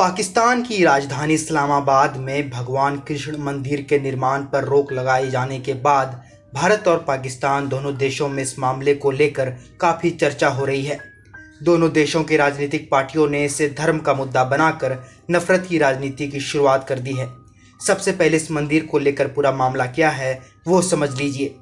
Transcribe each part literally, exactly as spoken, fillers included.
पाकिस्तान की राजधानी इस्लामाबाद में भगवान कृष्ण मंदिर के निर्माण पर रोक लगाए जाने के बाद भारत और पाकिस्तान दोनों देशों में इस मामले को लेकर काफ़ी चर्चा हो रही है। दोनों देशों की राजनीतिक पार्टियों ने इसे धर्म का मुद्दा बनाकर नफरत की राजनीति की शुरुआत कर दी है। सबसे पहले इस मंदिर को लेकर पूरा मामला क्या है वो समझ लीजिए।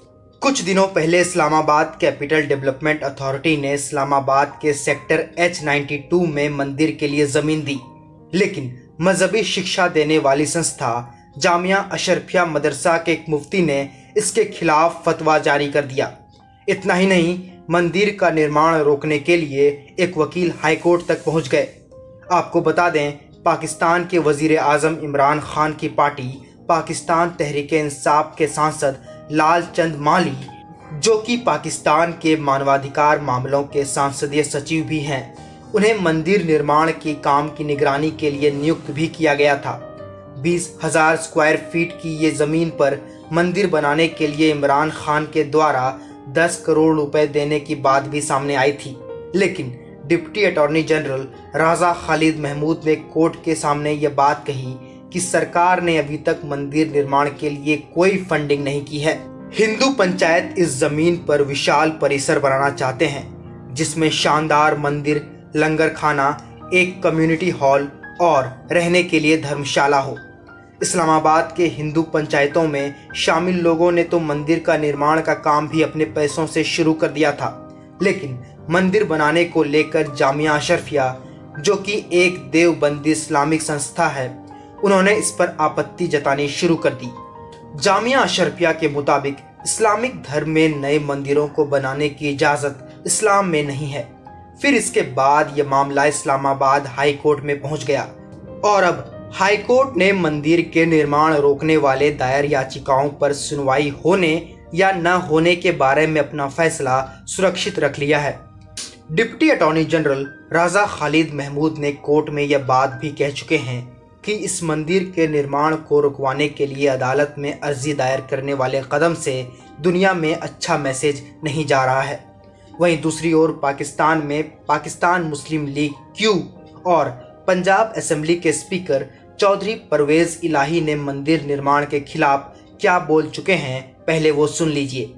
कुछ दिनों पहले इस्लामाबाद कैपिटल डेवलपमेंट अथॉरिटी ने इस्लामाबाद के सेक्टर एच बानवे में मंदिर के लिए ज़मीन दी, लेकिन मजहबी शिक्षा देने वाली संस्था जामिया अशरफिया मदरसा के एक मुफ्ती ने इसके खिलाफ फतवा जारी कर दिया। इतना ही नहीं, मंदिर का निर्माण रोकने के लिए एक वकील हाईकोर्ट तक पहुंच गए। आपको बता दें, पाकिस्तान के वजीर आज़म इमरान खान की पार्टी पाकिस्तान तहरीक इंसाफ के सांसद लाल चंद माली, जो कि पाकिस्तान के मानवाधिकार मामलों के संसदीय सचिव भी हैं, उन्हें मंदिर निर्माण के काम की निगरानी के लिए नियुक्त भी किया गया था। बीस हजार स्क्वायर फीट की ये ज़मीन पर मंदिर बनाने के लिए इमरान खान के द्वारा दस करोड़ रुपए देने की बात भी सामने आई थी, लेकिन deputy attorney general Raja Khalid Mahmood ने कोर्ट के सामने ये बात कही कि सरकार ने अभी तक मंदिर निर्माण के लिए कोई फंडिंग नहीं की है। हिंदू पंचायत इस जमीन पर विशाल परिसर बनाना चाहते हैं, जिसमें शानदार मंदिर, लंगर खाना, एक कम्युनिटी हॉल और रहने के लिए धर्मशाला हो। इस्लामाबाद के हिंदू पंचायतों में शामिल लोगों ने तो मंदिर का निर्माण का काम भी अपने पैसों से शुरू कर दिया था, लेकिन मंदिर बनाने को लेकर जामिया अशरफिया, जो कि एक देवबंदी इस्लामिक संस्था है, उन्होंने इस पर आपत्ति जतानी शुरू कर दी। जामिया अशरफिया के मुताबिक इस्लामिक धर्म में नए मंदिरों को बनाने की इजाज़त इस्लाम में नहीं है। फिर इसके बाद यह मामला इस्लामाबाद हाई कोर्ट में पहुंच गया और अब हाई कोर्ट ने मंदिर के निर्माण रोकने वाले दायर याचिकाओं पर सुनवाई होने या न होने के बारे में अपना फैसला सुरक्षित रख लिया है। Deputy attorney general Raja Khalid Mahmood ने कोर्ट में यह बात भी कह चुके हैं कि इस मंदिर के निर्माण को रुकवाने के लिए अदालत में अर्जी दायर करने वाले कदम से दुनिया में अच्छा मैसेज नहीं जा रहा है। वहीं दूसरी ओर पाकिस्तान में पाकिस्तान मुस्लिम लीग क्यू और पंजाब असेंबली के स्पीकर चौधरी परवेज इलाही ने मंदिर निर्माण के खिलाफ क्या बोल चुके हैं, पहले वो सुन लीजिए।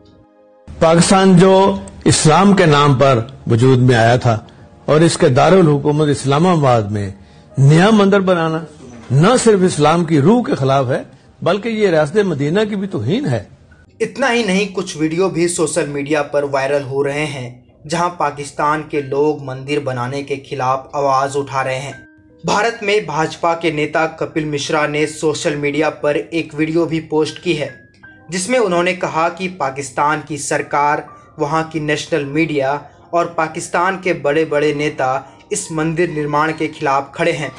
पाकिस्तान जो इस्लाम के नाम पर वजूद में आया था और इसके दारुल हुकूमत इस्लामाबाद में नया मंदिर बनाना न सिर्फ इस्लाम की रूह के खिलाफ है, बल्कि ये रियासत मदीना की भी तौहीन है। इतना ही नहीं, कुछ वीडियो भी सोशल मीडिया पर वायरल हो रहे हैं, जहां पाकिस्तान के लोग मंदिर बनाने के खिलाफ आवाज उठा रहे हैं। भारत में भाजपा के नेता कपिल मिश्रा ने सोशल मीडिया पर एक वीडियो भी पोस्ट की है, जिसमें उन्होंने कहा कि पाकिस्तान की सरकार, वहां की नेशनल मीडिया और पाकिस्तान के बड़े बड़े नेता इस मंदिर निर्माण के खिलाफ खड़े हैं।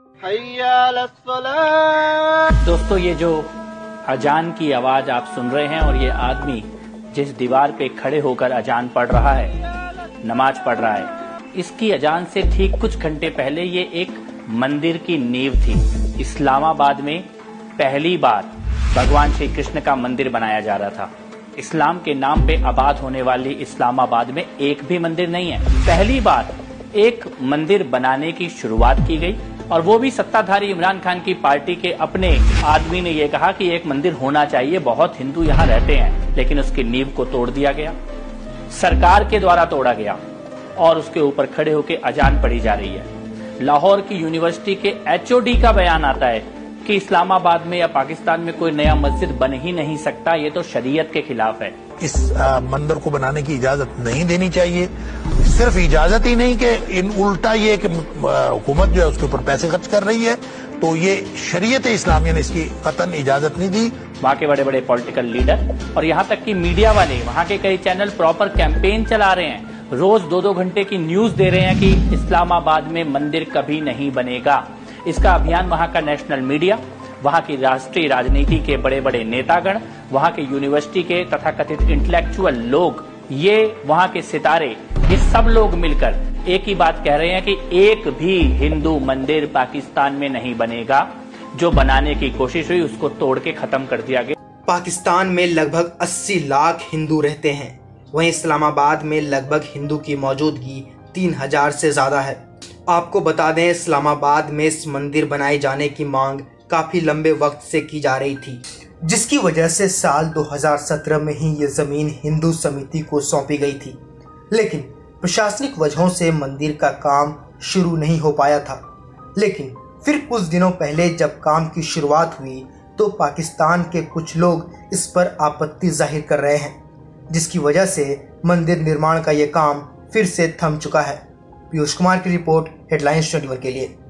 दोस्तों, ये जो अजान की आवाज आप सुन रहे हैं और ये आदमी जिस दीवार पे खड़े होकर अजान पढ़ रहा है, नमाज पढ़ रहा है, इसकी अजान से ठीक कुछ घंटे पहले ये एक मंदिर की नींव थी। इस्लामाबाद में पहली बार भगवान श्री कृष्ण का मंदिर बनाया जा रहा था। इस्लाम के नाम पे आबाद होने वाली इस्लामाबाद में एक भी मंदिर नहीं है। पहली बार एक मंदिर बनाने की शुरुआत की गई और वो भी सत्ताधारी इमरान खान की पार्टी के अपने आदमी ने यह कहा कि एक मंदिर होना चाहिए, बहुत हिंदू यहाँ रहते हैं, लेकिन उसकी नींव को तोड़ दिया गया, सरकार के द्वारा तोड़ा गया और उसके ऊपर खड़े होकर अजान पढ़ी जा रही है। लाहौर की यूनिवर्सिटी के एच ओ डी का बयान आता है कि इस्लामाबाद में या पाकिस्तान में कोई नया मस्जिद बन ही नहीं सकता, ये तो शरीयत के खिलाफ है। इस मंदिर को बनाने की इजाजत नहीं देनी चाहिए। सिर्फ इजाजत ही नहीं कि इन उल्टा ये कि हुकूमत जो है उसके ऊपर पैसे खर्च कर रही है, तो ये शरीयत इस्लामिया ने इसकी कतन इजाजत नहीं दी। वहाँ के बड़े बड़े पॉलिटिकल लीडर और यहाँ तक कि मीडिया वाले, वहाँ के कई चैनल प्रॉपर कैंपेन चला रहे हैं, रोज दो दो घंटे की न्यूज दे रहे हैं कि इस्लामाबाद में मंदिर कभी नहीं बनेगा। इसका अभियान वहाँ का नेशनल मीडिया, वहाँ की राष्ट्रीय राजनीति के बड़े बड़े नेतागण, वहाँ के यूनिवर्सिटी के तथाकथित इंटेलेक्चुअल लोग, ये वहाँ के सितारे, ये सब लोग मिलकर एक ही बात कह रहे हैं कि एक भी हिंदू मंदिर पाकिस्तान में नहीं बनेगा। जो बनाने की कोशिश हुई उसको तोड़ के खत्म कर दिया गया। पाकिस्तान में लगभग अस्सी लाख हिंदू रहते हैं, वहीं इस्लामाबाद में लगभग हिंदू की मौजूदगी तीन हजार से ज्यादा है। आपको बता दें, इस्लामाबाद में इस मंदिर बनाए जाने की मांग काफ़ी लंबे वक्त से की जा रही थी, जिसकी वजह से साल दो हज़ार सत्रह में ही ये ज़मीन हिंदू समिति को सौंपी गई थी। लेकिन प्रशासनिक वजहों से मंदिर का काम शुरू नहीं हो पाया था। लेकिन फिर कुछ दिनों पहले जब काम की शुरुआत हुई तो पाकिस्तान के कुछ लोग इस पर आपत्ति जाहिर कर रहे हैं, जिसकी वजह से मंदिर निर्माण का ये काम फिर से थम चुका है। पीयूष कुमार की रिपोर्ट, हेडलाइंस चौबीस के लिए।